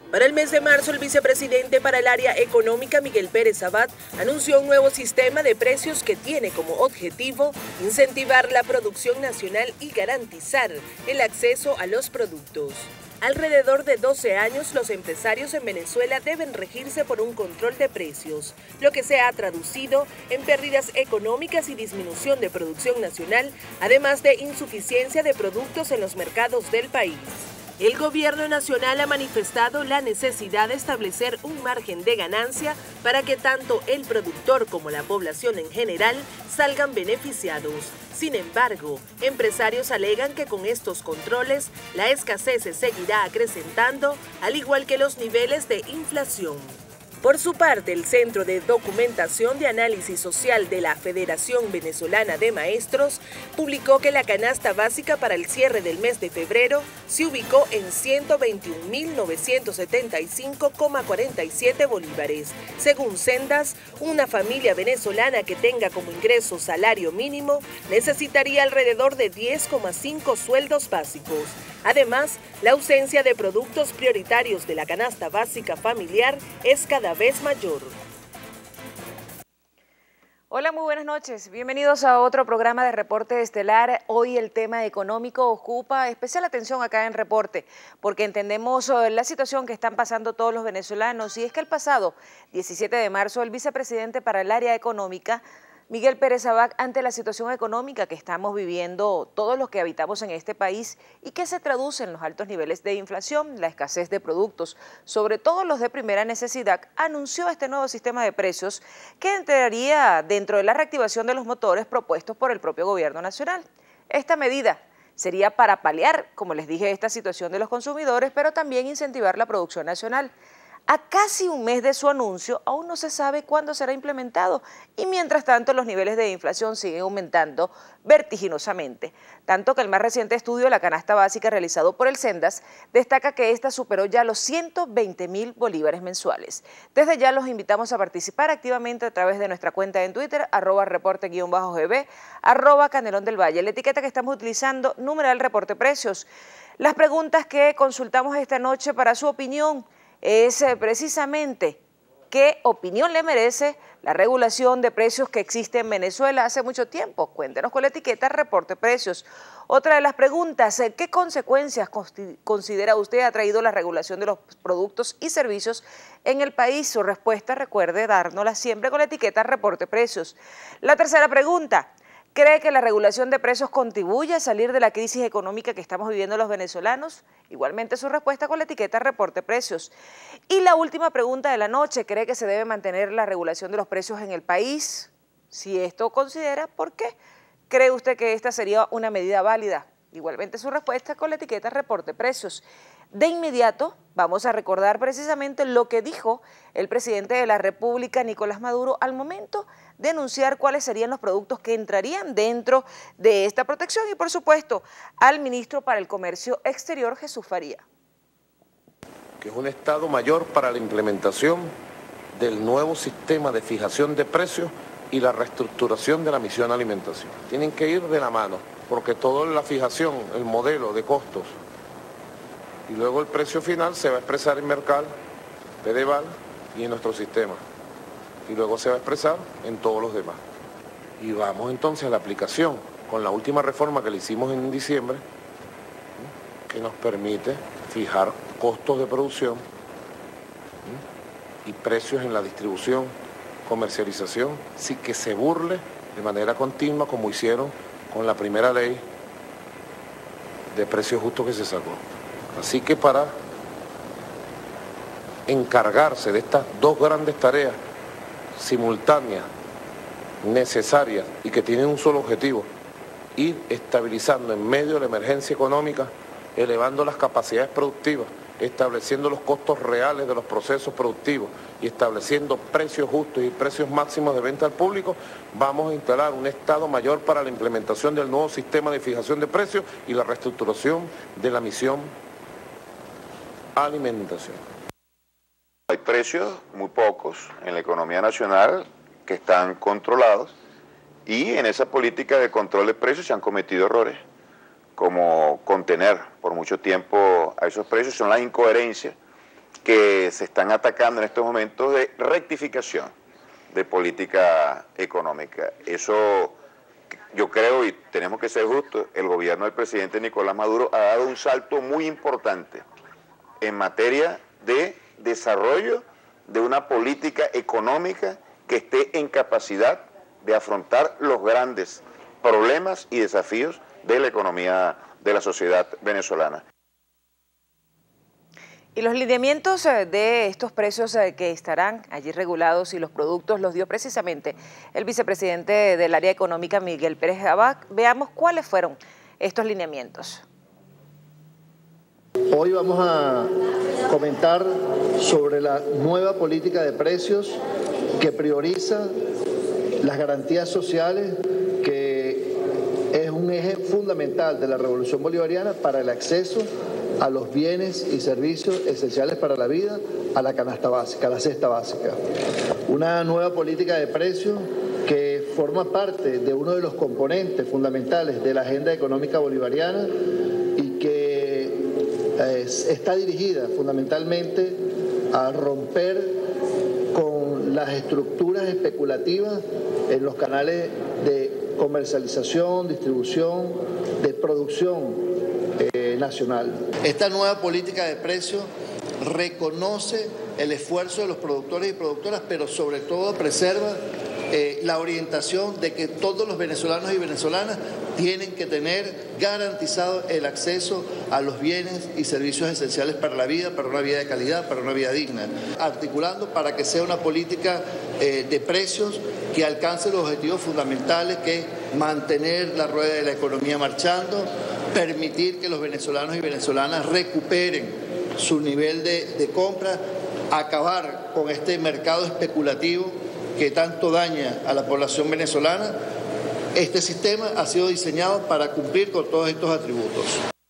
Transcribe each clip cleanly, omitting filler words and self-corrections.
Para el mes de marzo, el vicepresidente para el área económica, Miguel Pérez Abad, anunció un nuevo sistema de precios que tiene como objetivo incentivar la producción nacional y garantizar el acceso a los productos. Alrededor de 12 años, los empresarios en Venezuela deben regirse por un control de precios, lo que se ha traducido en pérdidas económicas y disminución de producción nacional, además de insuficiencia de productos en los mercados del país. El gobierno nacional ha manifestado la necesidad de establecer un margen de ganancia para que tanto el productor como la población en general salgan beneficiados. Sin embargo, empresarios alegan que con estos controles la escasez se seguirá acrecentando, al igual que los niveles de inflación. Por su parte, el Centro de Documentación de Análisis Social de la Federación Venezolana de Maestros publicó que la canasta básica para el cierre del mes de febrero se ubicó en 121.975,47 bolívares. Según Sendas, una familia venezolana que tenga como ingreso salario mínimo necesitaría alrededor de 10,5 sueldos básicos. Además, la ausencia de productos prioritarios de la canasta básica familiar es cada vez mayor. Hola, muy buenas noches. Bienvenidos a otro programa de Reporte Estelar. Hoy el tema económico ocupa especial atención acá en Reporte, porque entendemos la situación que están pasando todos los venezolanos. Y es que el pasado 17 de marzo, el vicepresidente para el área económica, Miguel Pérez Abad, ante la situación económica que estamos viviendo todos los que habitamos en este país y que se traduce en los altos niveles de inflación, la escasez de productos, sobre todo los de primera necesidad, anunció este nuevo sistema de precios que entraría dentro de la reactivación de los motores propuestos por el propio gobierno nacional. Esta medida sería para paliar, como les dije, esta situación de los consumidores, pero también incentivar la producción nacional. A casi un mes de su anuncio, aún no se sabe cuándo será implementado y mientras tanto los niveles de inflación siguen aumentando vertiginosamente. Tanto que el más reciente estudio de la canasta básica realizado por el Sendas destaca que esta superó ya los 120.000 bolívares mensuales. Desde ya los invitamos a participar activamente a través de nuestra cuenta en Twitter, @reporte_gb, @Canelón del Valle. La etiqueta que estamos utilizando, numeral Reporte Precios. Las preguntas que consultamos esta noche para su opinión es precisamente qué opinión le merece la regulación de precios que existe en Venezuela hace mucho tiempo. Cuéntenos con la etiqueta Reporte Precios. Otra de las preguntas, ¿qué consecuencias considera usted ha traído la regulación de los productos y servicios en el país? Su respuesta, recuerde dárnosla siempre con la etiqueta Reporte Precios. La tercera pregunta, ¿cree que la regulación de precios contribuye a salir de la crisis económica que estamos viviendo los venezolanos? Igualmente su respuesta con la etiqueta Reporte Precios. Y la última pregunta de la noche, ¿cree que se debe mantener la regulación de los precios en el país? Si esto considera, ¿por qué? ¿Cree usted que esta sería una medida válida? Igualmente su respuesta con la etiqueta Reporte Precios. De inmediato vamos a recordar precisamente lo que dijo el presidente de la República, Nicolás Maduro, al momento de anunciar cuáles serían los productos que entrarían dentro de esta protección y, por supuesto, al ministro para el Comercio Exterior, Jesús Faría. Que es un Estado mayor para la implementación del nuevo sistema de fijación de precios y la reestructuración de la misión alimentación. Tienen que ir de la mano, porque toda la fijación, el modelo de costos, y luego el precio final se va a expresar en Mercal, Pedeval y en nuestro sistema. Y luego se va a expresar en todos los demás. Y vamos entonces a la aplicación con la última reforma que le hicimos en diciembre, que nos permite fijar costos de producción y precios en la distribución, comercialización, sin que se burle de manera continua como hicieron con la primera ley de precios justos que se sacó. Así que para encargarse de estas dos grandes tareas simultáneas, necesarias y que tienen un solo objetivo, ir estabilizando en medio de la emergencia económica, elevando las capacidades productivas, estableciendo los costos reales de los procesos productivos y estableciendo precios justos y precios máximos de venta al público, vamos a instalar un Estado mayor para la implementación del nuevo sistema de fijación de precios y la reestructuración de la misión alimentación. Hay precios muy pocos en la economía nacional que están controlados y en esa política de control de precios se han cometido errores, como contener por mucho tiempo a esos precios. Son las incoherencias que se están atacando en estos momentos de rectificación de política económica. Eso yo creo, y tenemos que ser justos, el gobierno del presidente Nicolás Maduro ha dado un salto muy importante en materia de desarrollo de una política económica que esté en capacidad de afrontar los grandes problemas y desafíos de la economía de la sociedad venezolana. Y los lineamientos de estos precios que estarán allí regulados y los productos los dio precisamente el vicepresidente del área económica, Miguel Pérez Abad. Veamos cuáles fueron estos lineamientos. Hoy vamos a comentar sobre la nueva política de precios que prioriza las garantías sociales, que es un eje fundamental de la revolución bolivariana para el acceso a los bienes y servicios esenciales para la vida, a la canasta básica, a la cesta básica. Una nueva política de precios que forma parte de uno de los componentes fundamentales de la agenda económica bolivariana y que está dirigida fundamentalmente a romper con las estructuras especulativas en los canales de comercialización, distribución, de producción nacional. Esta nueva política de precios reconoce el esfuerzo de los productores y productoras, pero sobre todo preserva la orientación de que todos los venezolanos y venezolanas tienen que tener garantizado el acceso a los bienes y servicios esenciales para la vida, para una vida de calidad, para una vida digna, articulando para que sea una política de precios que alcance los objetivos fundamentales, que es mantener la rueda de la economía marchando, permitir que los venezolanos y venezolanas recuperen su nivel de compra, acabar con este mercado especulativo que tanto daña a la población venezolana. Este sistema ha sido diseñado para cumplir con todos estos atributos.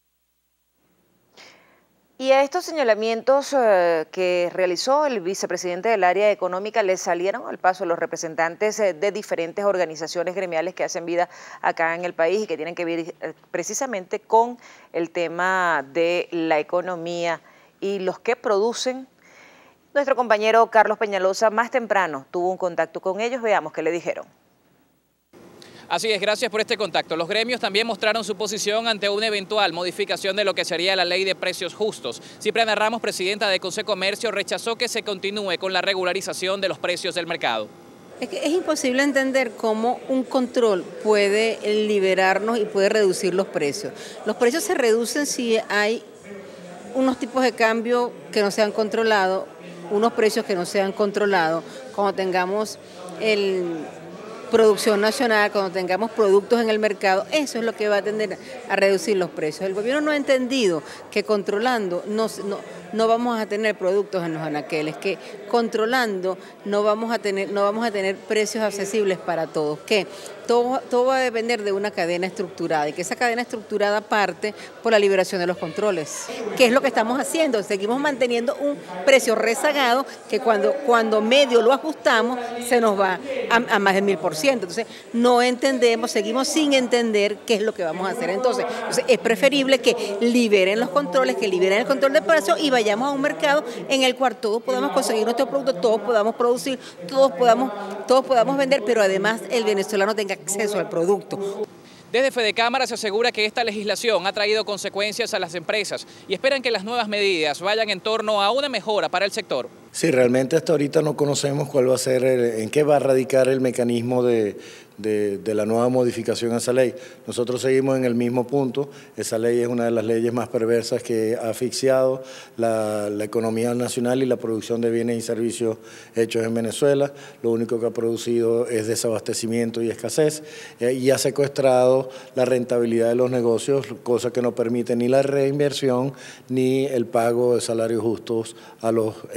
Y a estos señalamientos que realizó el vicepresidente del área económica le salieron al paso los representantes de diferentes organizaciones gremiales que hacen vida acá en el país y que tienen que ver precisamente con el tema de la economía y los que producen. Nuestro compañero Carlos Peñalosa más temprano tuvo un contacto con ellos. Veamos qué le dijeron. Así es, gracias por este contacto. Los gremios también mostraron su posición ante una eventual modificación de lo que sería la ley de precios justos. Cipriana Ramos, presidenta de Consecomercio, rechazó que se continúe con la regularización de los precios del mercado. Es imposible entender cómo un control puede liberarnos y puede reducir los precios. Los precios se reducen si hay unos tipos de cambio que no se han controlado, unos precios que no se han controlado, cuando tengamos producción nacional, cuando tengamos productos en el mercado, eso es lo que va a tender a reducir los precios. El gobierno no ha entendido que controlando no vamos a tener productos en los anaqueles, que controlando no vamos a tener precios accesibles para todos, que todo va a depender de una cadena estructurada y que esa cadena estructurada parte por la liberación de los controles. ¿Qué es lo que estamos haciendo? Seguimos manteniendo un precio rezagado que cuando medio lo ajustamos se nos va a más del 1000%. Entonces no entendemos, seguimos sin entender qué es lo que vamos a hacer. Entonces es preferible que liberen los controles, que liberen el control de precios y vayamos a un mercado en el cual todos podamos conseguir nuestros productos, todos podamos producir, todos podamos vender, pero además el venezolano tenga acceso al producto. Desde Fedecámara se asegura que esta legislación ha traído consecuencias a las empresas y esperan que las nuevas medidas vayan en torno a una mejora para el sector. Sí, realmente hasta ahorita no conocemos cuál va a ser, en qué va a radicar el mecanismo de la nueva modificación a esa ley. Nosotros seguimos en el mismo punto. Esa ley es una de las leyes más perversas que ha asfixiado la economía nacional y la producción de bienes y servicios hechos en Venezuela. Lo único que ha producido es desabastecimiento y escasez y ha secuestrado la rentabilidad de los negocios, cosa que no permite ni la reinversión ni el pago de salarios justos a los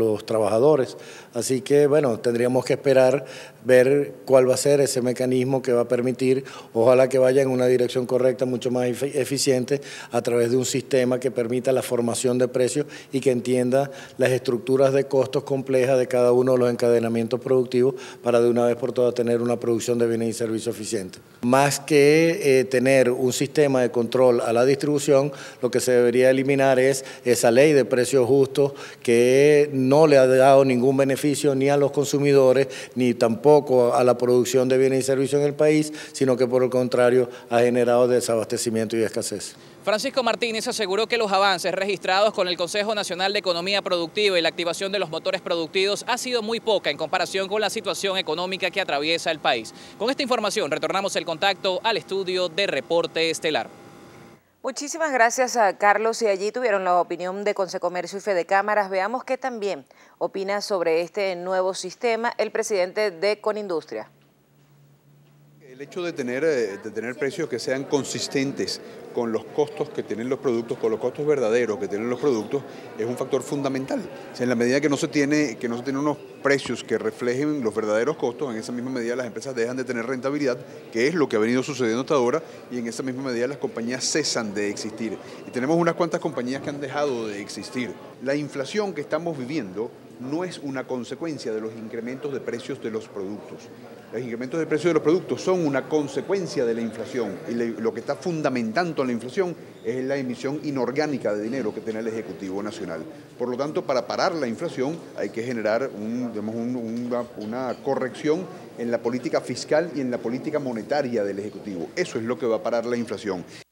los trabajadores. Así que, bueno, tendríamos que esperar ver cuál va a ser ese mecanismo que va a permitir, ojalá que vaya en una dirección correcta, mucho más eficiente, a través de un sistema que permita la formación de precios y que entienda las estructuras de costos complejas de cada uno de los encadenamientos productivos para de una vez por todas tener una producción de bienes y servicios eficiente. Más que tener un sistema de control a la distribución, lo que se debería eliminar es esa ley de precios justos que no le ha dado ningún beneficio ni a los consumidores ni tampoco a la producción de bienes y servicios en el país, sino que por el contrario ha generado desabastecimiento y escasez. Francisco Martínez aseguró que los avances registrados con el Consejo Nacional de Economía Productiva y la activación de los motores productivos ha sido muy poca en comparación con la situación económica que atraviesa el país. Con esta información retornamos el contacto al estudio de Reporte Estelar. Muchísimas gracias a Carlos, y allí tuvieron la opinión de Consecomercio y Fedecámaras. Veamos qué también opina sobre este nuevo sistema el presidente de Conindustria. El hecho de tener precios que sean consistentes con los costos que tienen los productos, con los costos verdaderos que tienen los productos, es un factor fundamental. O sea, en la medida que no se tiene unos precios que reflejen los verdaderos costos, en esa misma medida las empresas dejan de tener rentabilidad, que es lo que ha venido sucediendo hasta ahora, y en esa misma medida las compañías cesan de existir. Y tenemos unas cuantas compañías que han dejado de existir. La inflación que estamos viviendo no es una consecuencia de los incrementos de precios de los productos. Los incrementos de precios de los productos son una consecuencia de la inflación, y lo que está fundamentando la inflación es la emisión inorgánica de dinero que tiene el Ejecutivo Nacional. Por lo tanto, para parar la inflación hay que generar una corrección en la política fiscal y en la política monetaria del Ejecutivo. Eso es lo que va a parar la inflación.